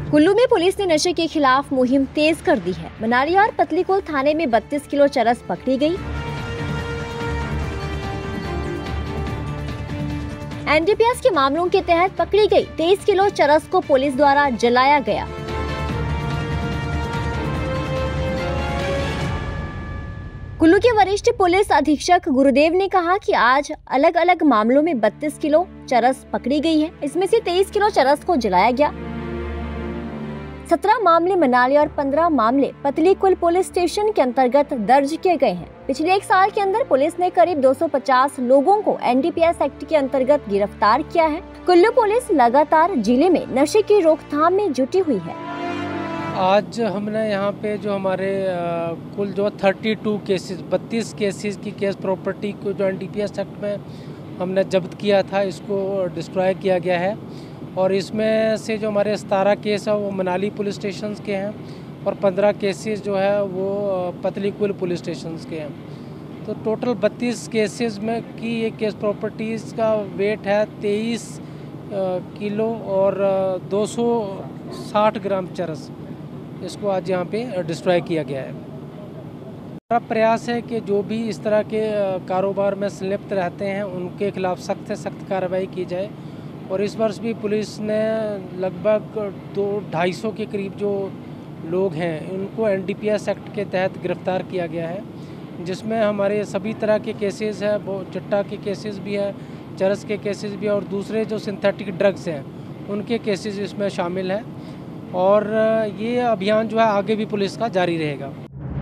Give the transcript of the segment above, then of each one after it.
कुल्लू में पुलिस ने नशे के खिलाफ मुहिम तेज कर दी है। मनालिया और पतलीकुल थाने में 32 किलो चरस पकड़ी गई। एनडीपीएस के मामलों के तहत पकड़ी गई 23 किलो चरस को पुलिस द्वारा जलाया गया। कुल्लू के वरिष्ठ पुलिस अधीक्षक गुरुदेव ने कहा कि आज अलग अलग मामलों में 32 किलो चरस पकड़ी गई है। इसमें से 23 किलो चरस को जलाया गया। 17 मामले मनाली और 15 मामले पतलीकुल पुलिस स्टेशन के अंतर्गत दर्ज किए गए हैं। पिछले एक साल के अंदर पुलिस ने करीब 250 लोगों को एनडीपीएस एक्ट के अंतर्गत गिरफ्तार किया है। कुल्लू पुलिस लगातार जिले में नशे की रोकथाम में जुटी हुई है। आज हमने यहाँ पे जो हमारे कुल जो 32 केसेस की केस प्रॉपर्टी को जो एनडीपीएस एक्ट में हमने जब्त किया था, इसको डिस्ट्रॉय किया गया है। और इसमें से जो हमारे 17 केस है वो मनाली पुलिस स्टेशन के हैं और 15 केसेस जो है वो पतलीकुल पुलिस स्टेशन के हैं। तो टोटल 32 केसेस में की ये केस प्रॉपर्टीज़ का वेट है 23 किलो और 260 ग्राम चरस। इसको आज यहाँ पे डिस्ट्रॉय किया गया है। हमारा प्रयास है कि जो भी इस तरह के कारोबार में संलिप्त रहते हैं उनके खिलाफ सख्त से सख्त कार्रवाई की जाए। और इस वर्ष भी पुलिस ने लगभग 250 के करीब जो लोग हैं उनको एनडीपीएस एक्ट के तहत गिरफ्तार किया गया है, जिसमें हमारे सभी तरह के केसेस हैं। वो चिट्टा के केसेस भी हैं, चरस के केसेस भी हैं और दूसरे जो सिंथेटिक ड्रग्स हैं उनके केसेस इसमें शामिल हैं। और ये अभियान जो है आगे भी पुलिस का जारी रहेगा।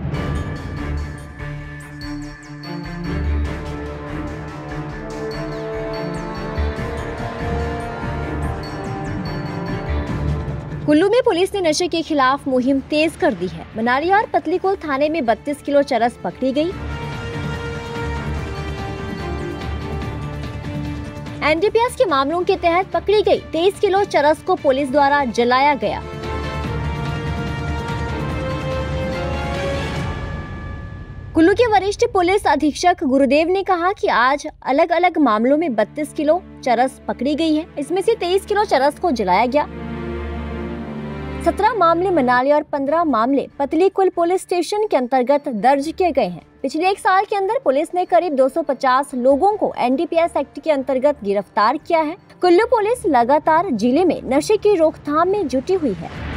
कुल्लू में पुलिस ने नशे के खिलाफ मुहिम तेज कर दी है। मनालिया और पतलीकुल थाने में 32 किलो चरस पकड़ी गई। एनडीपीएस के मामलों के तहत पकड़ी गई 23 किलो चरस को पुलिस द्वारा जलाया गया। कुल्लू के वरिष्ठ पुलिस अधीक्षक गुरुदेव ने कहा कि आज अलग अलग मामलों में 32 किलो चरस पकड़ी गई है। इसमें से 23 किलो चरस को जलाया गया। 17 मामले मनाली और 15 मामले पतलीकुल पुलिस स्टेशन के अंतर्गत दर्ज किए गए हैं। पिछले एक साल के अंदर पुलिस ने करीब 250 लोगों को एनडीपीएस एक्ट के अंतर्गत गिरफ्तार किया है। कुल्लू पुलिस लगातार जिले में नशे की रोकथाम में जुटी हुई है।